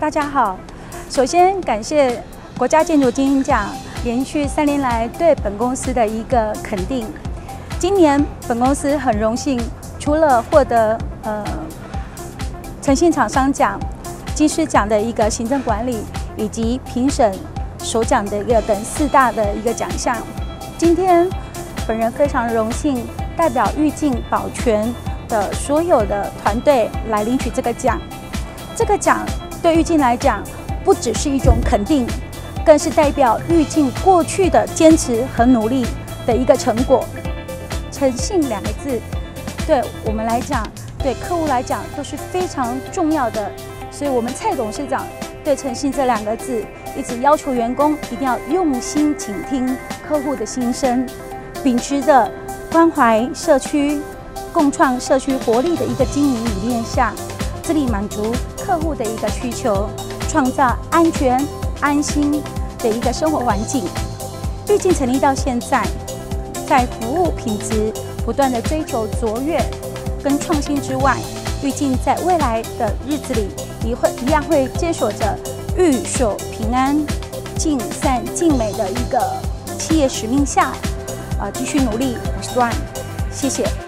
大家好。首先感谢国家建筑金鹰奖连续3年来对本公司的一个肯定。今年本公司很荣幸，除了获得诚信厂商奖、金狮奖的一个行政管理以及评审首奖的一个等4大的一个奖项，今天本人非常荣幸代表玉镜保全的所有的团队来领取这个奖。这个奖对玉镜来讲，不只是一种肯定，更是代表玉镜过去的坚持和努力的一个成果。诚信2个字，对我们来讲，对客户来讲都是非常重要的。所以，我们蔡董事长对诚信这2个字，一直要求员工一定要用心倾听客户的心声，秉持着关怀社区、共创社区活力的一个经营理念下，致力满足客户的一个需求，创造安全、安心的一个生活环境。玉镜成立到现在，在服务品质不断的追求卓越跟创新之外，玉镜在未来的日子里一样会坚守着玉守平安、尽善尽美的一个企业使命下，继续努力。我是段，谢谢。